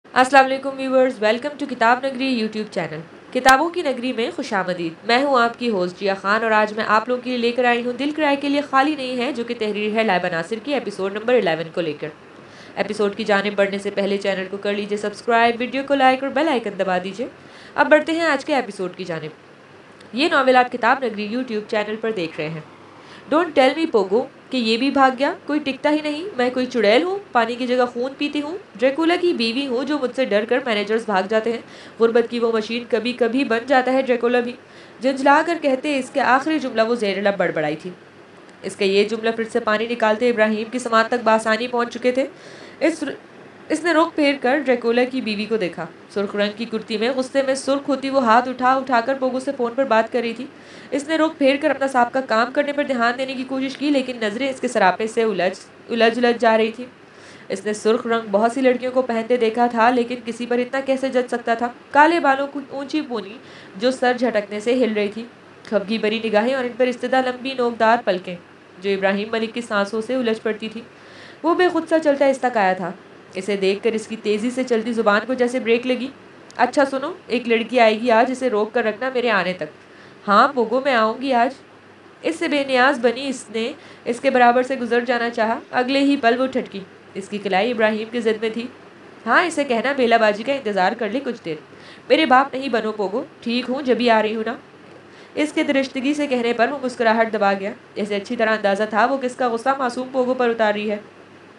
अस्सलाम वालेकुम viewers, welcome to किताब नगरी यूट्यूब चैनल। किताबों की नगरी में खुशामदीद। मैं हूं आपकी होस्ट जिया खान और आज मैं आप लोगों के लिए लेकर आई हूं दिल किराए के लिए खाली नहीं है, जो कि तहरीर है लाइबा नासिर की एपिसोड नंबर 11 को लेकर। एपिसोड की जानिब बढ़ने से पहले चैनल को कर लीजिए सब्सक्राइब, वीडियो को लाइक और बेल आइकन दबा दीजिए। अब बढ़ते हैं आज के एपिसोड की जानिब। ये नावल आप किताब नगरी यूट्यूब चैनल पर देख रहे हैं। डोंट टेल मी पोगो कि ये भी भाग गया, कोई टिकता ही नहीं। मैं कोई चुड़ैल हूँ, पानी की जगह खून पीती हूँ। ड्रैकुला की बीवी हूँ जो मुझसे डर कर मैनेजर्स भाग जाते हैं। गुर्बत की वो मशीन कभी कभी बन जाता है ड्रैकुला भी। झंझला कर कहते इसके आखिरी जुमला वो ज़ेरेला बड़बड़ाई थी। इसका ये जुमला फिर से पानी निकालते इब्राहिम की समात तक बासानी पहुँच चुके थे। इस इसने रुख फेर कर ड्रैकुला की बीवी को देखा। सुर्ख रंग की कुर्ती में गुस्से में सुर्ख होती वो हाथ उठाकर पोगो से फ़ोन पर बात कर रही थी। इसने रुख फेर कर अपना सांप का काम करने पर ध्यान देने की कोशिश की, लेकिन नज़रें इसके सरापे से उलझ जा रही थी। इसने सुर्ख रंग बहुत सी लड़कियों को पहनते देखा था, लेकिन किसी पर इतना कैसे जच सकता था। काले बालों की ऊंची पूनी जो सर झटकने से हिल रही थी, खबगी भरी निगाहें और इन पर इस्तदा लंबी नोकदार पलकें जो इब्राहिम मलिक की सांसों से उलझ पड़ती थी। वो बेखुद सा चलता इस्तक आया था। इसे देखकर इसकी तेज़ी से चलती जुबान को जैसे ब्रेक लगी। अच्छा सुनो, एक लड़की आएगी आज, इसे रोक कर रखना मेरे आने तक। हाँ पोगो, मैं आऊँगी आज। इससे बेनियाज बनी इसने इसके बराबर से गुजर जाना चाहा। अगले ही पल वो ठटकी। इसकी कलाई इब्राहिम की जिद में थी। हाँ, इसे कहना बेलाबाजी का इंतज़ार कर ले कुछ देर। मेरे बाप नहीं बनो पोगो, ठीक हूँ, जब ही आ रही हूँ ना। इसके दरिश्तगी से कहने पर वो मुस्कुराहट दबा गया। इसे अच्छी तरह अंदाज़ा था वो किसका गुस्सा मासूम पोगो पर उतार रही है।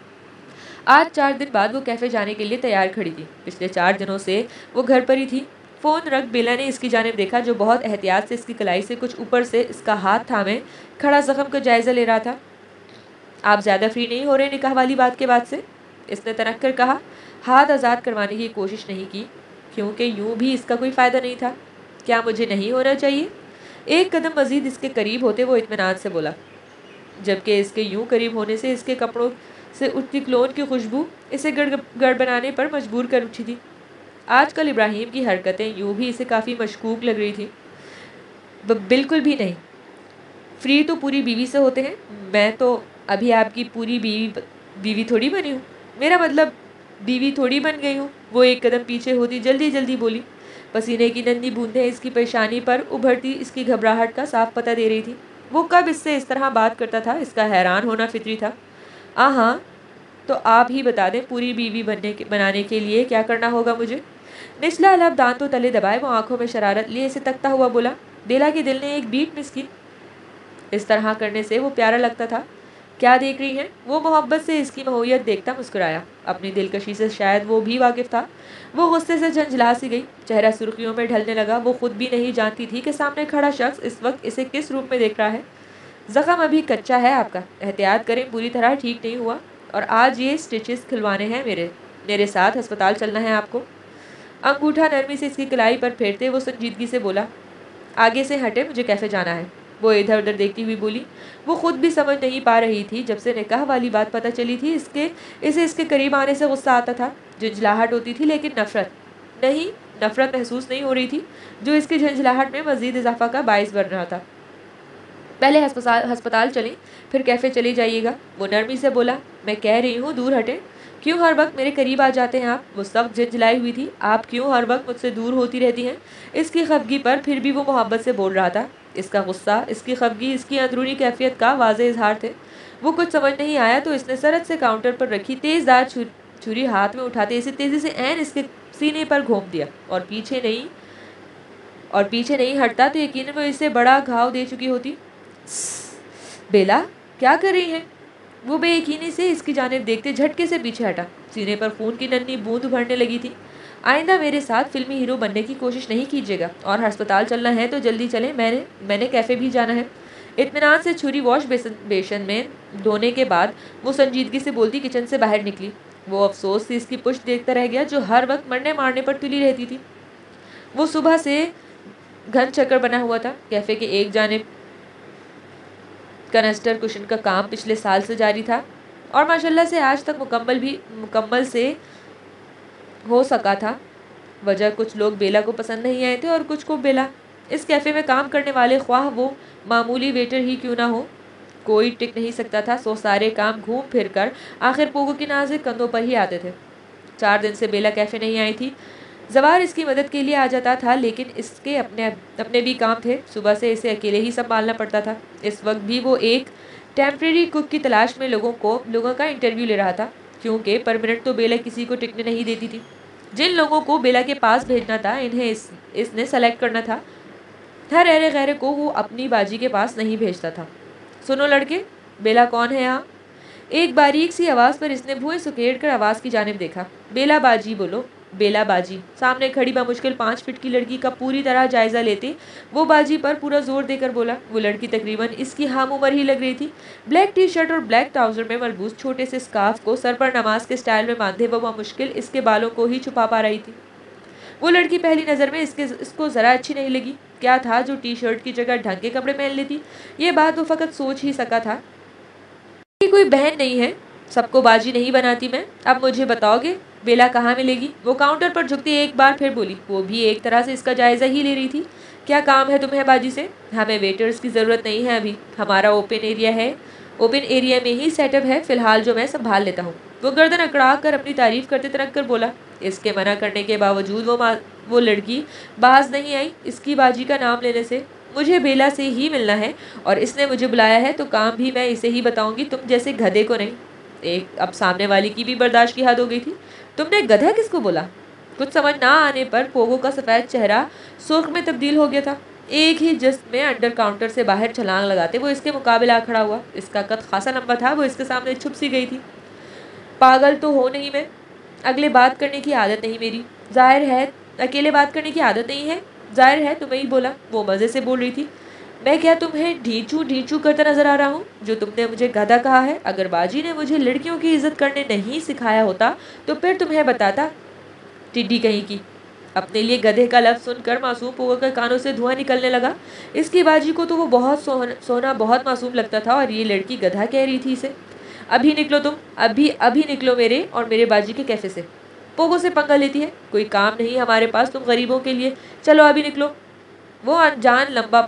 आज 4 दिन बाद वो कैफ़े जाने के लिए तैयार खड़ी थी। पिछले 4 दिनों से वो घर पर ही थी। फ़ोन रख बेला ने इसकी जानिब देखा, जो बहुत एहतियात से इसकी कलाई से कुछ ऊपर से इसका हाथ थामे खड़ा ज़ख्म का जायज़ा ले रहा था। आप ज़्यादा फ्री नहीं हो रहे निकाह वाली बात के बाद से? इसने तनक कर कहा। हाथ आज़ाद करवाने की कोशिश नहीं की, क्योंकि यूं भी इसका कोई फ़ायदा नहीं था। क्या मुझे नहीं होना चाहिए? एक कदम मज़ीद इसके करीब होते वो इत्मीनान से बोला, जबकि इसके यूं करीब होने से इसके कपड़ों से उठती क्लोन की खुशबू इसे गड़बड़ाने पर मजबूर कर उठी थी। आजकल इब्राहिम की हरकतें यूं भी इसे काफ़ी मशकूक लग रही थी। बिल्कुल भी नहीं। फ्री तो पूरी बीवी से होते हैं। मैं तो अभी आपकी पूरी बीवी थोड़ी बनी हूँ। मेरा मतलब बीवी थोड़ी बन गई हूँ। वो एक कदम पीछे होती जल्दी जल्दी बोली। पसीने की नन्ही बूंदें इसकी परेशानी पर उभरती इसकी घबराहट का साफ पता दे रही थी। वो कब इससे इस तरह बात करता था, इसका हैरान होना फितरी था। हाँ, तो आप ही बता दें, पूरी बीवी बनाने के लिए क्या करना होगा मुझे? निचला लब दांतों तले दबाए वो आंखों में शरारत लिए इसे तकता हुआ बोला। बेला के दिल ने एक बीट मिस की। इस तरह करने से वो प्यारा लगता था। क्या देख रही हैं? वो मोहब्बत से इसकी महोयत देखता मुस्कुराया। अपनी दिलकशी से शायद वो भी वाकिफ था। वो गुस्से से झंझला सी गई, चेहरा सुर्खियों में ढलने लगा। वो खुद भी नहीं जानती थी कि सामने खड़ा शख्स इस वक्त इसे किस रूप में देख रहा है। जख्म अभी कच्चा है आपका, एहतियात करें, पूरी तरह ठीक नहीं हुआ। और आज ये स्टिचेस खिलवाने हैं मेरे मेरे साथ अस्पताल चलना है आपको। अंगूठा नरमी से इसकी कलाई पर फेरते वो संजीदगी से बोला, आगे से हटे, मुझे कैफे जाना है। वो इधर उधर देखती हुई बोली। वो खुद भी समझ नहीं पा रही थी। जब से निकाह वाली बात पता चली थी, इसे इसके करीब आने से गुस्सा आता था, झंझलाहट होती थी, लेकिन नफरत महसूस नहीं हो रही थी, जो इसकी झंझलाहट में मजीद इजाफा का बायस बन रहा था। पहले हस्पताल चलें, फिर कैफ़े चले जाइएगा। वो नरमी से बोला। मैं कह रही हूँ दूर हटें। क्यों हर वक्त मेरे करीब आ जाते हैं आप? वो सख्त झंझलाई हुई थी। आप क्यों हर वक्त मुझसे दूर होती रहती हैं? इसकी खफगी पर फिर भी वो मोहब्बत से बोल रहा था। इसका गुस्सा, इसकी खफगी, इसकी अंदरूनी कैफियत का वाज़े इजहार थे। वो कुछ समझ नहीं आया तो इसने सरत से काउंटर पर रखी तेज़दार छुरी हाथ में उठाते इसे तेज़ी से ऐन इसके सीने पर घोंप दिया। और पीछे नहीं हटता तो यकीनन वो इसे बड़ा घाव दे चुकी होती। बेला, क्या कर रही हैं? वो बेयकीनी से इसकी जानिब देखते झटके से पीछे हटा। सीने पर खून की नन्ही बूंद उभरने लगी थी। आइंदा मेरे साथ फिल्मी हीरो बनने की कोशिश नहीं कीजिएगा, और अस्पताल चलना है तो जल्दी चलें, मैंने कैफ़े भी जाना है। इत्मीनान से छुरी वॉश बेसन में धोने के बाद वो संजीदगी से बोलती किचन से बाहर निकली। वो अफसोस से इसकी पुश्त देखता रह गया, जो हर वक्त मरने मारने पर तुली रहती थी। वो सुबह से घन चक्कर बना हुआ था। कैफ़े के एक जानिब कनस्टर कुशन का काम पिछले साल से जारी था, और माशाल्लाह से आज तक मुकम्मल से हो सका था। वजह, कुछ लोग बेला को पसंद नहीं आए थे और कुछ को बेला। इस कैफ़े में काम करने वाले, ख्वाह वो मामूली वेटर ही क्यों ना हो, कोई टिक नहीं सकता था। सो सारे काम घूम फिर कर आखिर पोगो के नाज़ुक कंधों पर ही आते थे। 4 दिन سے بیلا کیفے نہیں آئی تھی۔ زوار اس کی مدد کے لیے آ جاتا تھا لیکن اس کے اپنے بھی کام تھے، صبح سے اسے اکیلے ہی سنبھالنا پڑتا تھا۔ اس وقت بھی وہ ایک ٹیمپریری کوک کی تلاش میں لوگوں کا انٹرویو لے رہا تھا، کیونکہ پرمننٹ تو بیلا کسی کو ٹکنے نہیں دیتی تھی۔ جن لوگوں کو بیلا کے پاس بھیجنا تھا انہیں اس نے سلیکٹ کرنا تھا۔ ہر ایرے غیرے کو وہ اپنی باجی کے پاس نہیں بھیجتا تھا۔ سنو لڑکے، بیلا کون ہے یہاں؟ ایک باریک سی آواز پر اس نے بھوئیں سکیڑ کر آواز کی جانب دیکھا۔ بیلا باجی بولو، بیلا باجی۔ سامنے کھڑی بمشکل 5 فٹ کی لڑکی کا پوری طرح جائزہ لیتے وہ باجی پر پورا زور دے کر بولا۔ وہ لڑکی تقریباً اس کی ہم عمر ہی لگ رہی تھی۔ بلیک ٹی شرٹ اور بلیک ٹراؤزر میں ملبوس چھوٹے سے سکارف کو سر پر نماز کے سٹائل میں باندھے وہ بمشکل اس کے بالوں کو ہی چھپا پا رہی تھی۔ وہ لڑکی پہلی نظر میں اس کو ذرا اچھی نہیں لگی۔ کیا تھا جو ٹی شرٹ کی جگہ ڈھنگ کے کپڑے پہن لیتی؟ یہ بات وہ فقط سوچ ہی سکا تھا۔ کوئی بہن نہیں ہے، سب کو باجی نہیں بناتی میں۔ اب مجھے بتاؤ گے بیلا کہاں ملے گی؟ وہ کاؤنٹر پر جھکتی ایک بار پھر بولی، وہ بھی ایک طرح سے اس کا جائزہ ہی لے رہی تھی۔ کیا کام ہے تمہیں باجی سے؟ ہمیں ویٹرز کی ضرورت نہیں ہے ابھی، ہمارا اوپن ایریا میں ہی سیٹ اپ ہے فی الحال جو میں سنبھال لیتا ہوں۔ وہ گردن اکڑا کر اپنی تعریف کرتے ترک کر بولا۔ اس کے منع کرنے کے باوجود وہ لڑکی باز نہیں آئی اس کی باجی کا نام لینے سے۔ مجھے بیلا سے ہی ملنا ہے اور اس نے مجھے بلایا ہے تو کام بھی میں اسے ہی بتاؤں گی، تم جیسے گدھے کو نہیں۔ اب سامنے والی کی بھی برداشت کی حد ہو گئی تھی۔ تم نے گدھا کس کو بولا؟ کچھ سمجھ نہ آنے پر پوگو کا سفید چہرہ سرخ میں تبدیل ہو گیا تھا۔ ایک ہی جست میں انڈر کاؤنٹر سے باہر چھلانگ لگاتے وہ اس کے مقابلے آ کھڑا ہوا۔ اس کا قد خاصا لمبا تھا، وہ اس کے سامنے چھپ سی گئی تھی۔ پاگل تو ہو نہیں میں، اگلے بات کرنے کی عادت نہیں میری، ظاہر ہے اکیلے بات کرنے کی عادت نہیں ہے، ظاہر ہے تمہیں ہی بولا۔ وہ مزے سے بول رہی تھی۔ میں کیا تمہیں ڈھیچو کرتا نظر آ رہا ہوں جو تم نے مجھے گدھا کہا ہے؟ اگر باجی نے مجھے لڑکیوں کی عزت کرنے نہیں سکھایا ہوتا تو پھر تمہیں بتاتا، ٹڈی کہیں کی۔ اپنے لیے گدھے کا لفظ سن کر معصوم پوگو کے کانوں سے دھواں نکلنے لگا۔ اس کی باجی کو تو وہ بہت سونا بہت معصوم لگتا تھا اور یہ لڑکی گدھا کہہ رہی تھی اسے۔ ابھی نکلو تم، ابھی نکلو میرے اور میرے باجی کے کیفے سے۔ پوگو سے پنگا لیتی ہے، کوئی کام نہیں ہمارے پاس تم غریبوں کے لیے، چلو ابھی نکلو۔ وہ اونچا لمبا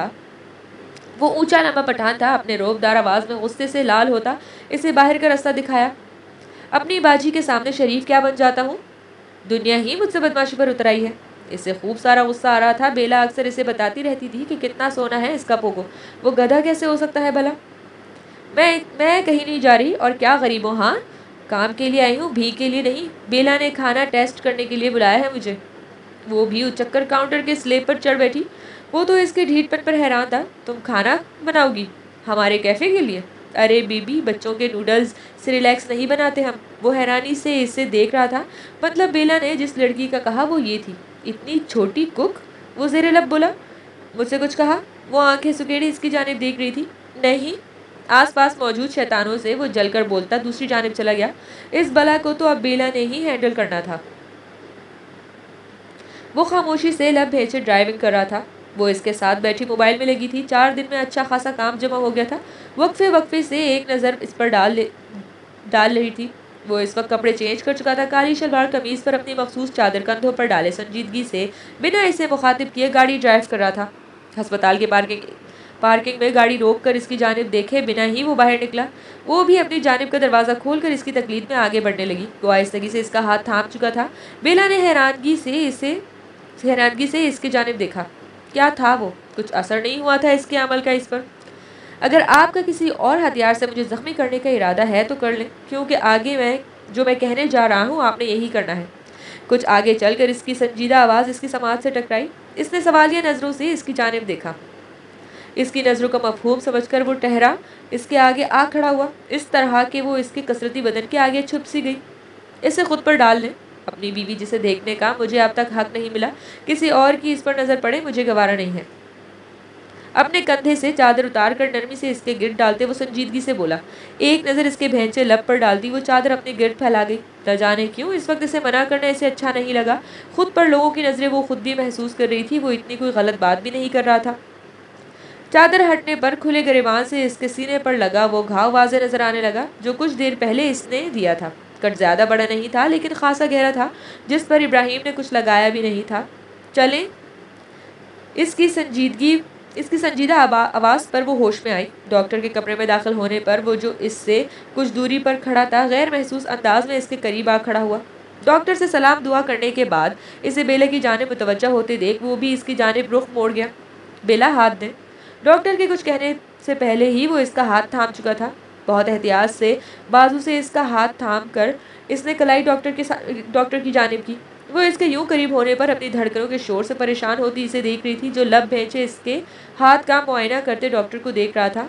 پٹھان تھا، اپنے روبدار آواز میں غصے سے لال ہوتا اسے باہر کا راستہ دکھایا۔ اپنی باجی کے سامنے شریف کیا بن جاتا ہوں؟ دنیا ہی مجھ سے بدماشی پر اتر آئی ہے۔ اسے خوب سارا غصہ آ رہا تھا۔ بیلا اکثر اسے بتاتی رہتی تھی کہ کتنا سونا ہے اس کا پوگو، وہ گدھا کیسے ہو سکتا ہے بھلا؟ میں کہیں نہیں جا رہی، اور کیا غریبوں، ہاں کام کے لیے آئی ہوں، بھیک کے لیے نہیں۔ بیلا نے کھانا ٹیسٹ کرنے کے لیے بلایا ہے مجھے۔ وہ بھی اچکر کاؤنٹر کے سلیب پر چڑھ بیٹھی۔ وہ تو اس کے ڈھیٹ پن پر حیران تھا۔ تم کھانا بناؤ گی ہمارے کیفے کے لیے؟ ارے بیبی، بچوں کے نوڈلز سریلیکس نہیں بناتے ہم۔ وہ حیرانی سے اسے دیکھ رہا تھا۔ مطلب بیلا نے جس لڑکی کا کہا وہ یہ تھی، اتنی چھوٹی کک؟ وہ زیر لب بولا۔ مجھ سے کچھ کہا؟ وہ آنکھیں سکیڑے اس کی جانب دیکھ رہی تھی۔ نہیں۔ آس پاس موجود شیطانوں سے وہ جل کر بولتا دوسری جانب چلا گیا۔ اس بلا کو تو اب بیلا نے ہی ہینڈل کرنا تھا۔ وہ خاموشی سے لب بھیجے ڈرائیونگ کر رہا تھا۔ وہ اس کے ساتھ بیٹھی موبائل میں لگی تھی۔ 4 دن میں اچھا خاصا کام جمع ہو گیا تھا۔ وقفے سے ایک نظر اس پر ڈال رہی تھی۔ وہ اس وقت کپڑے چینج کر چکا تھا، کالی شلوار قمیض پر اپنی مخصوص چادر کندھوں پر ڈالے سنجیدگی سے بنا اسے مخاطب کیے گاڑی ڈرائیو کر رہا تھا۔ ہسپتال کے پارکنگ میں گاڑی روک کر اس کی جانب دیکھے بنا ہی وہ باہر نکلا۔ وہ بھی اپنی جانب کا دروازہ کھول کر اس کی تقلید میں آگے بڑھنے لگی۔ وہ آہستگی سے اس کا ہاتھ تھام چکا تھا۔ بیلا نے حیرانگی سے اس کی جانب دیکھا۔ کیا تھا وہ؟ کچھ اثر نہیں ہوا تھا اس کے عمل کا اس پر۔ اگر آپ کا کسی اور ہتھیار سے مجھے زخمی کرنے کا ارادہ ہے تو کر لیں، کیونکہ آگے جو میں کہنے جا رہا ہوں آپ نے یہی کرنا ہے۔ کچھ آگے چل کر اس کی سنجیدہ آواز اس کی سماعت سے ٹکرائی۔ اس نے سوالیہ نظروں سے اس کی جانب دیکھا۔ اس کی نظروں کا مفہوم سمجھ کر وہ ٹہرا، اس کے آگے آ کھڑا ہوا، اس طرح کہ وہ اس کے کثرتی بدن کے آگے چھپ سی گئی۔ اسے خود پر ڈال لیں، اپنی بیوی جسے دیکھنے کا مجھے اب تک حق نہیں ملا، کسی اور کی اس پر نظر پڑے مجھے گوارا نہیں ہے۔ اپنے کندھے سے چادر اتار کر نرمی سے اس کے گرد ڈالتے وہ سنجیدگی سے بولا۔ ایک نظر اس کے بھینچے لب پر ڈالتی وہ چادر اپنے گرد پھیلا گئی۔ نہ جانے کیوں اس وقت اسے منع کرنا اسے اچھا نہیں لگا۔ خود پر لوگوں کی نظریں وہ خود بھی محسوس کر رہی تھی، وہ اتنی کوئی غلط بات بھی نہیں کر رہا تھا۔ چادر ہٹنے پر کھلے گریبان سے اس کے سینے پر لگا وہ گھاؤ واضح نظر آنے لگا جو کچھ دیر پہلے اس نے دیا تھا۔ کٹ زیادہ بڑا نہیں تھا لیکن خاصا گہرا تھا، جس پر ابراہیم نے کچھ لگایا بھی نہیں تھا۔ چلیں۔ اس کی سنجیدہ آواز پر وہ ہوش میں آئی۔ ڈاکٹر کے کمرے میں داخل ہونے پر وہ جو اس سے کچھ دوری پر کھڑا تھا غیر محسوس انداز میں اس کے قریب آ کھڑا ہوا۔ ڈاکٹر سے سلام دعا کرنے کے بعد اسے بیلا کی جانب متوجہ ہوتے دیکھ وہ بھی اس کی جانب رخ موڑ گیا۔ بیلا ہاتھ دیں۔ ڈاکٹر کے کچھ کہنے سے پہلے ہی وہ اس کا ہاتھ تھام چکا تھا۔ بہت احتیاط سے بازو سے اس کا ہاتھ تھام کر اس نے کلائی ڈاکٹر کی جانب کی۔ وہ اس کے یوں قریب ہونے پر اپنی دھڑکنوں کے شور سے پریشان ہوتی اسے دیکھ رہی تھی، جو لب بھینچے اس کے ہاتھ کا معائنہ کرتے ڈاکٹر کو دیکھ رہا تھا۔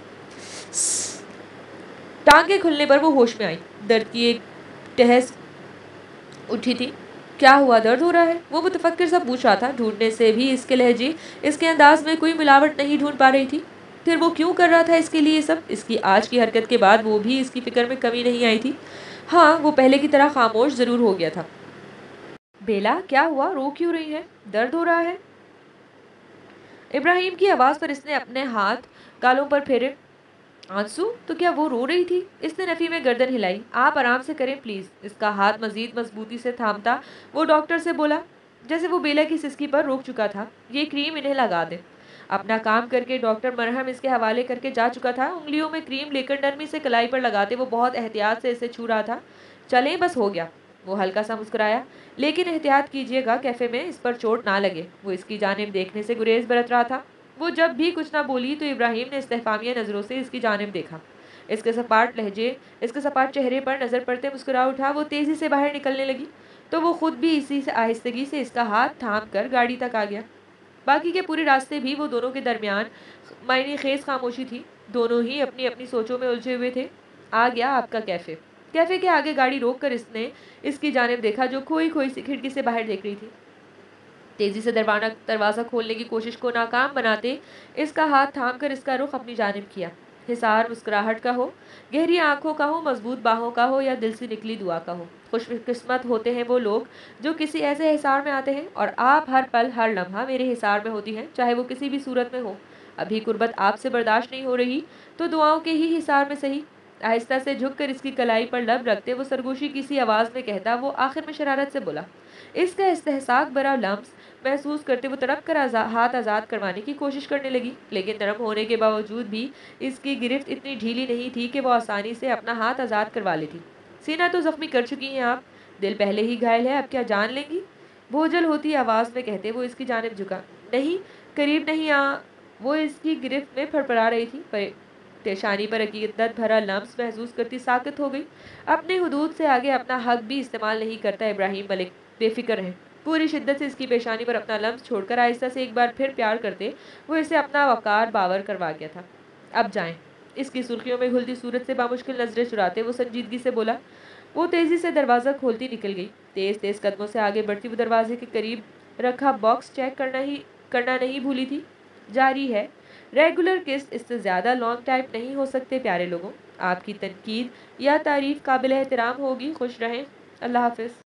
ٹانگیں کھلنے پر وہ ہوش میں آئی۔ درد کی ایک ٹہس اٹھی تھی۔ کیا ہوا، درد ہو رہا ہے؟ وہ متفکر سا پوچھ رہا تھا۔ ڈھونڈنے سے بھی اس کے لہجے، اس کے انداز میں کوئی ملاوٹ نہیں ڈھونڈ پا رہی تھی۔ پھر وہ کیوں کر رہا تھا اس کے لیے یہ سب؟ اس کی آج کی حرکت کے بعد وہ بھی اس کی فکر میں کمی نہیں آئی تھی۔ ہاں، وہ پہلے کی طرح خاموش ضرور ہو گیا تھا۔ بیلا، کیا ہوا؟ رو کیوں رہی ہے؟ درد ہو رہا ہے؟ ابراہیم کی آواز پر اس نے اپنے ہاتھ گالوں پر پھیرے۔ آنسو؟ تو کیا وہ رو رہی تھی؟ اس نے نفی میں گردن ہلائی۔ آپ آرام سے کریں پلیز۔ اس کا ہاتھ مزید مضبوطی سے تھامتا وہ ڈاکٹر سے بولا، جیسے وہ بیلا کی سسکی پر روک چکا تھا۔ یہ کریم انہیں لگا دیں۔ اپنا کام کر کے ڈاکٹر مرہم اس کے حوالے کر کے جا چکا تھا۔ انگلیوں میں کریم لے کر نرمی سے کلائی پر لگاتے وہ بہت احتیاط سے اسے چھو رہا تھا۔ چلیں، بس ہو گیا۔ وہ ہلکا سا مسکرایا۔ لیکن احتیاط کیجیے گا کیفے میں اس پر چوٹ نہ لگے۔ وہ اس کی جانب دیکھنے سے گریز برت رہا تھا۔ وہ جب بھی کچھ نہ بولی تو ابراہیم نے استفہامیہ نظروں سے اس کی جانب دیکھا۔ اس کے سپاٹ چہرے پر نظر پڑتے مسکرا اٹھا۔ وہ تیزی سے باہر نکلنے لگی تو وہ خود بھی اسی سے آہستگی سے اس کا ہاتھ تھام کر گاڑی تک آ گیا۔ باقی کے پورے راستے بھی وہ دونوں کے درمیان معنی خیز خاموشی تھی۔ دونوں ہی اپنی اپنی سوچوں میں الجھے ہوئے تھے۔ آ گیا آپ کا کیفے۔ کیفے کے آگے گاڑی روک کر اس نے اس کی جانب دیکھا، جو کھوئی کھوئی سی کھڑکی سے باہر دیکھ رہی تھی۔ تیزی سے دروازہ کھولنے کی کوشش کو ناکام بناتے اس کا ہاتھ تھام کر اس کا رخ اپنی جانب کیا۔ حصار مسکراہٹ کا ہو، گہری آنکھوں کا ہو، مضبوط باہوں کا ہو یا دل سے نکلی دعا کا ہو، خوش قسمت ہوتے ہیں وہ لوگ جو کسی ایسے حصار میں آتے ہیں، اور آپ ہر پل ہر لمحہ میرے حصار میں ہوتی ہیں، چاہے وہ کسی بھی صورت میں ہو۔ ابھی قربت آپ سے برداشت نہیں ہو رہی تو دعاؤں کے ہی حصار میں صحیح۔ آہستہ سے جھک کر اس کی کلائی پر لب رکھتے وہ سرگوشی کی سی آواز میں کہتا وہ آخر میں شرارت سے بولا۔ اس کا استحقاق برا لمس محسوس کرتے وہ تڑپ کر ہاتھ آزاد کروانے کی کوشش کرنے لگی، لیکن نرم ہونے کے باوجود بھی اس کی گرفت اتنی ڈھیلی نہیں تھی کہ وہ آسانی سے اپنا ہاتھ آزاد کروا لیتی۔ سینہ تو زخمی کر چکی ہیں آپ، دل پہلے ہی گھائل ہے، اب کیا جان لیں گی؟ بوجھل ہوتی آواز میں کہتے وہ اس کی جانب جھکا۔ نہیں، قریب نہیں آ۔ وہ اس کی گرفت میں پھڑپڑا رہی تھی، پیشانی پر عقیدت بھرا لمس محسوس کرتی ساکت ہو گئی۔ اپنے حدود سے آگے اپنا حق بھی استعمال نہیں کرتا ابراہیم ملک، بے فکر ہے۔ پوری شدت سے اس کی پیشانی پر اپنا لمس چھوڑ کر آہستہ سے ایک بار پھر پیار کرتے وہ اسے اپنا وقار باور کروا گیا تھا۔ اب جائیں۔ اس کی سرخیوں میں گھلتی صورت سے بامشکل نظریں چراتے وہ سنجیدگی سے بولا۔ وہ تیزی سے دروازہ کھولتی نکل گئی۔ تیز تیز قدموں سے آگے بڑھتی وہ دروازے کے قریب رکھا باکس چیک کرنا نہیں بھولی تھی۔ جاری ہے، ریگولر قسط اس سے زیادہ لانگ ٹائپ نہیں ہو سکتے پیارے لوگوں۔ آپ کی تنقید یا تعریف قابل احترام ہوگی۔ خوش رہیں۔ اللہ حافظ۔